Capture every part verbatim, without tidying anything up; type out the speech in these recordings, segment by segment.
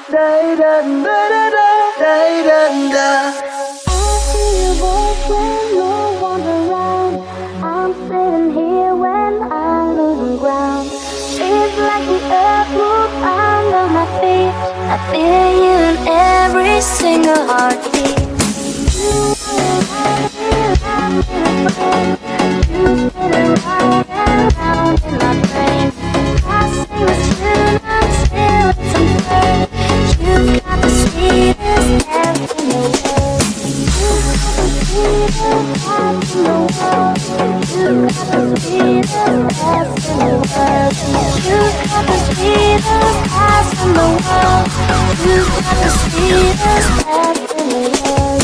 da da da da da da da. I hear your voice when no one's around. I'm sitting here when I'm losing ground. It's like the earth moves under my feet. I feel you in every single heartbeat. You are right here, I'm in a frame. You spinning round and round in my brain. I sing this tune until it's unfurled. You've got the sweetest dance in the world. You've got the sweetest dance in the world. You've got the sweetest dance in the world. You've got the sweetest dance in the world. You've got the sweetest dance in the world.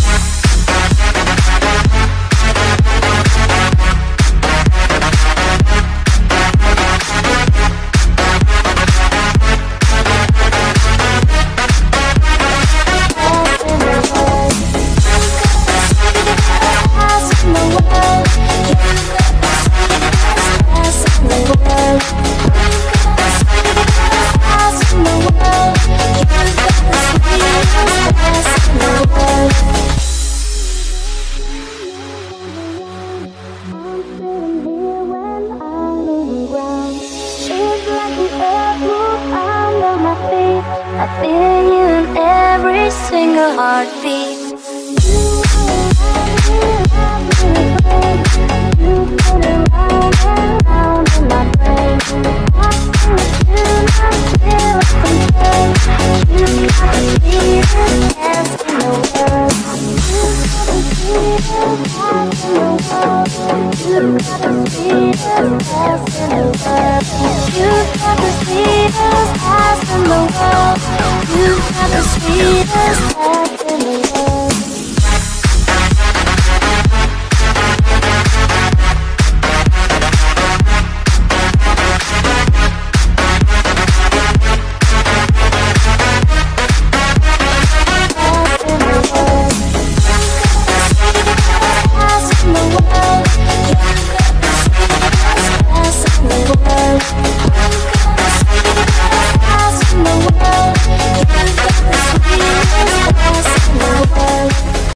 I feel you in every single heartbeat. You are right here, I'm in a frame. You put it round and round in my brain. I sing the tune until it's confirmed. You've got the sweetest dance in the world. You've got the sweetest dance in the world. You've got the sweetest dance in the world. You've got the sweetest dance in the world. You've got the sweetest dance in the world.